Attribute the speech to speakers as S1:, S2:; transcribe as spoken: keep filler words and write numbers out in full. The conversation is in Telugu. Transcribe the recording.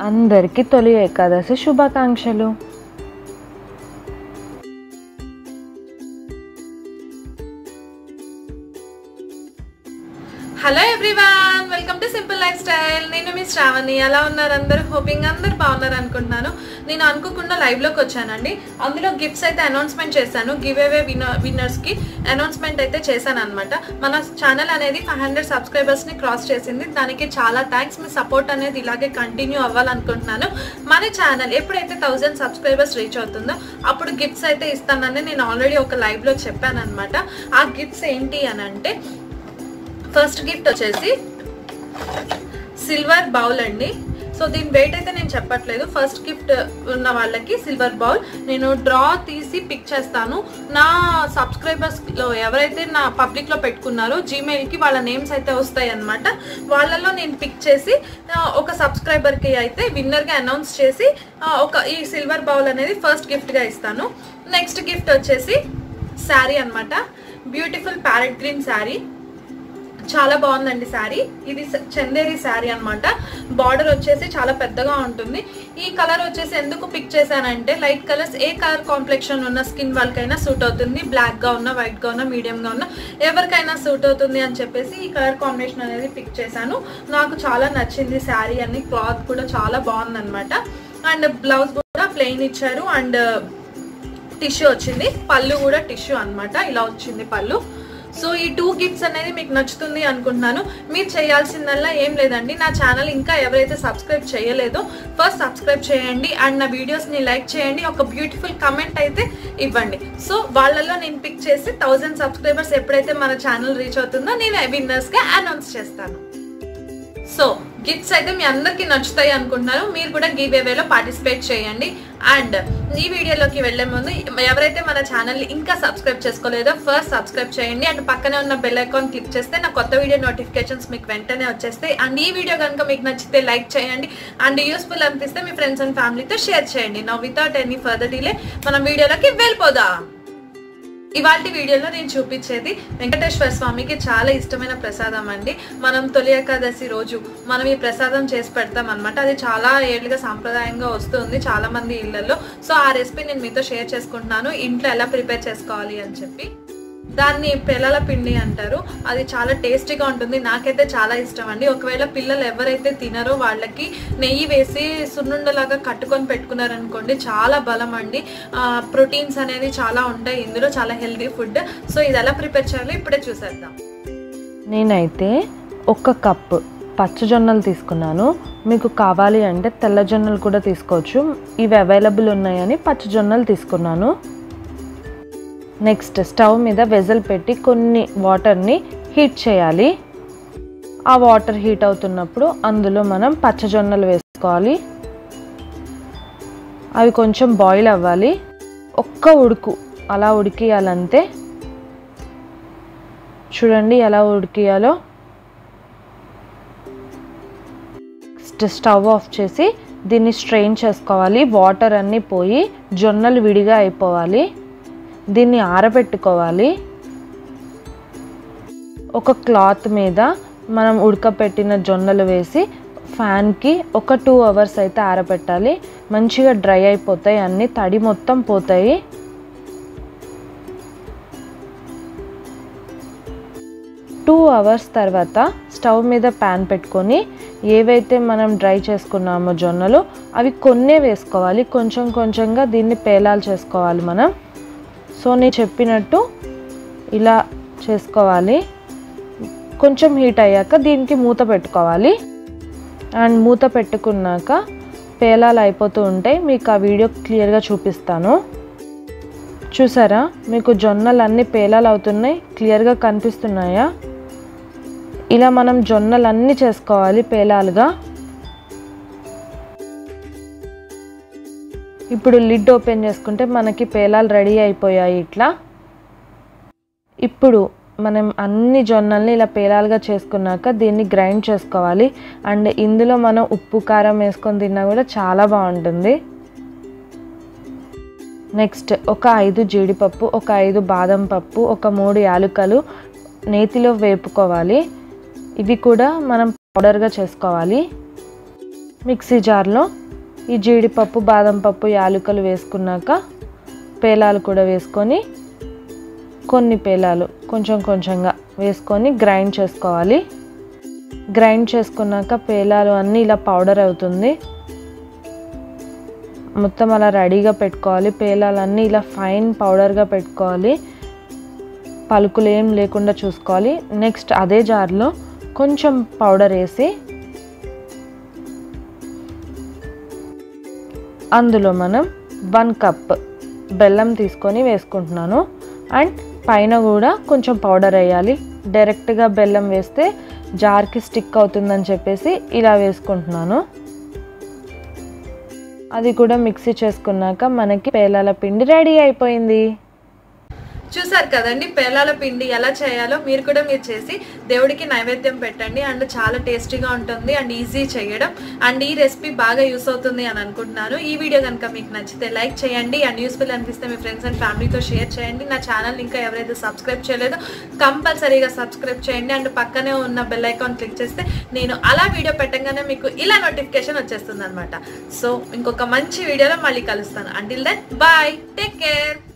S1: అందరికీ తొలి ఏకాదశి శుభాకాంక్షలు.
S2: Hello everyone, welcome to simple lifestyle. నేను మీ శ్రావణి. ఎలా ఉన్నారు అందరూ? హోపింగ్ అందరు బాగున్నారు అనుకుంటున్నాను. నేను అనుకోకుండా లైవ్లోకి వచ్చానండి. అందులో గిఫ్ట్స్ అయితే అనౌన్స్మెంట్ చేశాను. గివ్ అవే విన్నర్ విన్నర్స్కి అనౌన్స్మెంట్ అయితే చేశాను అనమాట. మన ఛానల్ అనేది ఫైవ్ హండ్రెడ్ సబ్స్క్రైబర్స్ని క్రాస్ చేసింది. దానికి చాలా థ్యాంక్స్. మీ సపోర్ట్ అనేది ఇలాగే కంటిన్యూ అవ్వాలనుకుంటున్నాను. మన ఛానల్ ఎప్పుడైతే థౌజండ్ సబ్స్క్రైబర్స్ రీచ్ అవుతుందో అప్పుడు గిఫ్ట్స్ అయితే ఇస్తానని నేను ఆల్రెడీ ఒక లైవ్లో చెప్పాను అనమాట. ఆ గిఫ్ట్స్ ఏంటి అని అంటే, ఫస్ట్ గిఫ్ట్ వచ్చేసి సిల్వర్ బౌల్ అండి. సో దీని వెయిట్ అయితే నేను చెప్పట్లేదు. ఫస్ట్ గిఫ్ట్ ఉన్న వాళ్ళకి సిల్వర్ బౌల్ నేను డ్రా తీసి పిక్ చేస్తాను. నా సబ్స్క్రైబర్స్లో ఎవరైతే నా పబ్లిక్లో పెట్టుకున్నారో జీమెయిల్కి వాళ్ళ నేమ్స్ అయితే వస్తాయి అన్నమాట. వాళ్ళలో నేను పిక్ చేసి ఒక సబ్స్క్రైబర్కి అయితే విన్నర్గా అనౌన్స్ చేసి ఒక ఈ సిల్వర్ బౌల్ అనేది ఫస్ట్ గిఫ్ట్గా ఇస్తాను. నెక్స్ట్ గిఫ్ట్ వచ్చేసి శారీ అనమాట. బ్యూటిఫుల్ ప్యారెట్ గ్రీన్ శారీ, చాలా బాగుందండి శారీ. ఇది చందేరి శారీ అనమాట. బార్డర్ వచ్చేసి చాలా పెద్దగా ఉంటుంది. ఈ కలర్ వచ్చేసి ఎందుకు పిక్ చేశానంటే, లైట్ కలర్స్ ఏ కలర్ కాంప్లెక్షన్ ఉన్న స్కిన్ వాళ్ళకైనా సూట్ అవుతుంది. బ్లాక్గా ఉన్న, వైట్గా ఉన్న, మీడియంగా ఉన్న ఎవరికైనా సూట్ అవుతుంది అని చెప్పేసి ఈ కలర్ కాంబినేషన్ అనేది పిక్ చేశాను. నాకు చాలా నచ్చింది శారీ అని. క్లాత్ కూడా చాలా బాగుందన్నమాట. అండ్ బ్లౌజ్ కూడా ప్లెయిన్ ఇచ్చారు. అండ్ టిష్యూ వచ్చింది. పళ్ళు కూడా టిష్యూ అనమాట. ఇలా వచ్చింది పళ్ళు. సో ఈ టూ గిఫ్ట్స్ అనేది మీకు నచ్చుతుంది అనుకుంటున్నాను. మీరు చేయాల్సిందల్లా ఏం లేదండి, నా ఛానల్ ఇంకా ఎవరైతే సబ్స్క్రైబ్ చేయలేదో ఫస్ట్ సబ్స్క్రైబ్ చేయండి. అండ్ నా వీడియోస్ని లైక్ చేయండి. ఒక బ్యూటిఫుల్ కమెంట్ అయితే ఇవ్వండి. సో వాళ్ళల్లో నేను పిక్ చేసి థౌజండ్ సబ్స్క్రైబర్స్ ఎప్పుడైతే మన ఛానల్ రీచ్ అవుతుందో నేను విన్నర్స్గా అనౌన్స్ చేస్తాను. సో గిఫ్ట్స్ అయితే మీ అందరికీ నచ్చుతాయి అనుకుంటున్నాను. మీరు కూడా గివ్ అవేలో పార్టిసిపేట్ చేయండి. అండ్ ఈ వీడియోలోకి వెళ్లే ముందు ఎవరైతే మన ఛానల్ని ఇంకా సబ్స్క్రైబ్ చేసుకోలేదో ఫస్ట్ సబ్స్క్రైబ్ చేయండి. అండ్ పక్కనే ఉన్న బెల్ ఐకాన్ క్లిక్ చేస్తే నా కొత్త వీడియో నోటిఫికేషన్స్ మీకు వెంటనే వచ్చేస్తాయి. అండ్ ఈ వీడియో కనుక మీకు నచ్చితే లైక్ చేయండి. అండ్ యూస్ఫుల్ అనిపిస్తే మీ ఫ్రెండ్స్ అండ్ ఫ్యామిలీతో షేర్ చేయండి. Now without any further delay మనం వీడియోలోకి వెళ్ళిపోదాం. ఇవాళ వీడియోలో నేను చూపించేది వెంకటేశ్వర స్వామికి చాలా ఇష్టమైన ప్రసాదం అండి. మనం తొలి ఏకాదశి రోజు మనం ఈ ప్రసాదం చేసి పెడతాం అనమాట. అది చాలా ఏళ్ళుగా సాంప్రదాయంగా వస్తుంది చాలా మంది ఇళ్లలో. సో ఆ రెసిపీ నేను మీతో షేర్ చేసుకుంటున్నాను, ఇంట్లో ఎలా ప్రిపేర్ చేసుకోవాలి అని చెప్పి. దాన్ని పిల్లల పిండి అంటారు. అది చాలా టేస్టీగా ఉంటుంది. నాకైతే చాలా ఇష్టం అండి. ఒకవేళ పిల్లలు ఎవరైతే తినరో వాళ్ళకి నెయ్యి వేసి సున్నుండలాగా కట్టుకొని పెట్టుకున్నారనుకోండి, చాలా బలం అండి. ప్రోటీన్స్ అనేది చాలా ఉంటాయి ఇందులో, చాలా హెల్దీ ఫుడ్. సో ఇది ఎలా ప్రిపేర్ చేయాలో ఇప్పుడే చూసేద్దాం.
S1: నేనైతే ఒక కప్పు పచ్చజొన్నలు తీసుకున్నాను. మీకు కావాలి అంటే తెల్ల జొన్నలు కూడా తీసుకోవచ్చు. ఇవి అవైలబుల్ ఉన్నాయని పచ్చజొన్నలు తీసుకున్నాను. నెక్స్ట్ స్టవ్ మీద వెజల్ పెట్టి కొన్ని వాటర్ని హీట్ చేయాలి. ఆ వాటర్ హీట్ అవుతున్నప్పుడు అందులో మనం పచ్చజొన్నలు వేసుకోవాలి. అవి కొంచెం బాయిల్ అవ్వాలి. ఒక్క ఉడుకు అలా ఉడికియాలంతే. చూడండి ఎలా ఉడికియాలో. నెక్స్ట్ స్టవ్ ఆఫ్ చేసి దీన్ని స్ట్రెయిన్ చేసుకోవాలి. వాటర్ అన్నీ పోయి జొన్నలు విడిగా అయిపోవాలి. దీన్ని ఆరబెట్టుకోవాలి. ఒక క్లాత్ మీద మనం ఉడకపెట్టిన జొన్నలు వేసి ఫ్యాన్కి ఒక టూ అవర్స్ అయితే ఆరబెట్టాలి. మంచిగా డ్రై అయిపోతాయి, అన్నీ తడి మొత్తం పోతాయి. టూ అవర్స్ తర్వాత స్టవ్ మీద ప్యాన్ పెట్టుకొని ఏవైతే మనం డ్రై చేసుకున్నామో జొన్నలు అవి కొన్నే వేసుకోవాలి. కొంచెం కొంచెంగా దీన్ని పేలాలు చేసుకోవాలి మనం. సో నేను చెప్పినట్టు ఇలా చేసుకోవాలి. కొంచెం హీట్ అయ్యాక దీనికి మూత పెట్టుకోవాలి. అండ్ మూత పెట్టుకున్నాక పేలాలు అయిపోతూ ఉంటాయి. మీకు ఆ వీడియో క్లియర్గా చూపిస్తాను. చూసారా, మీకు జొన్నలు అన్నీ పేలాలు అవుతున్నాయి, క్లియర్గా కనిపిస్తున్నాయా? ఇలా మనం జొన్నలు అన్నీ చేసుకోవాలి పేలాలుగా. ఇప్పుడు లిడ్ ఓపెన్ చేసుకుంటే మనకి పేలాలు రెడీ అయిపోయాయి ఇట్లా. ఇప్పుడు మనం అన్ని జొన్నల్ని ఇలా పేలాలుగా చేసుకున్నాక దీన్ని గ్రైండ్ చేసుకోవాలి. అండ్ ఇందులో మనం ఉప్పు కారం వేసుకొని తిన్నా కూడా చాలా బాగుంటుంది. నెక్స్ట్ ఒక ఐదు జీడిపప్పు, ఒక ఐదు బాదం పప్పు, ఒక మూడు యాలకులు నేతిలో వేపుకోవాలి. ఇవి కూడా మనం పౌడర్గా చేసుకోవాలి. మిక్సీ జార్లో ఈ జీడిపప్పు బాదం పప్పు యాలకులు వేసుకున్నాక పేలాలు కూడా వేసుకొని కొన్ని పేలాలు కొంచెం కొంచెంగా వేసుకొని గ్రైండ్ చేసుకోవాలి. గ్రైండ్ చేసుకున్నాక పేలాలు అన్నీ ఇలా పౌడర్ అవుతుంది. మొత్తం అలా రెడీగా పెట్టుకోవాలి. పేలాలన్నీ ఇలా ఫైన్ పౌడర్గా పెట్టుకోవాలి. పలుకులు ఏం లేకుండా చూసుకోవాలి. నెక్స్ట్ అదే జార్లో కొంచెం పౌడర్ వేసి అందులో మనం వన్ కప్ బెల్లం తీసుకొని వేసుకుంటున్నాను. అండ్ పైన కూడా కొంచెం పౌడర్ వేయాలి. డైరెక్ట్గా బెల్లం వేస్తే జార్కి స్టిక్ అవుతుందని చెప్పేసి ఇలా వేసుకుంటున్నాను. అది కూడా మిక్సీ చేసుకున్నాక మనకి పేలాల పిండి రెడీ అయిపోయింది.
S2: చూసారు కదండి పేలాల పిండి ఎలా చేయాలో మీరు కూడా మీరు చేసి దేవుడికి నైవేద్యం పెట్టండి. అండ్ చాలా టేస్టీగా ఉంటుంది అండ్ ఈజీ చేయడం. అండ్ ఈ రెసిపీ బాగా యూస్ అవుతుంది అని అనుకుంటున్నాను. ఈ వీడియో కనుక మీకు నచ్చితే లైక్ చేయండి అండ్ యూస్ఫుల్ అనిపిస్తే మీ ఫ్రెండ్స్ అండ్ ఫ్యామిలీతో షేర్ చేయండి. నా ఛానల్ ఇంకా ఎవరైతే సబ్స్క్రైబ్ చేయలేదో కంపల్సరీగా సబ్స్క్రైబ్ చేయండి. అండ్ పక్కనే ఉన్న బెల్ ఐకాన్ క్లిక్ చేస్తే నేను అలా వీడియో పెట్టగానే మీకు ఇలా నోటిఫికేషన్ వచ్చేస్తుంది అనమాట. సో ఇంకొక మంచి వీడియోలో మళ్ళీ కలుస్తాను. Until then bye, take care.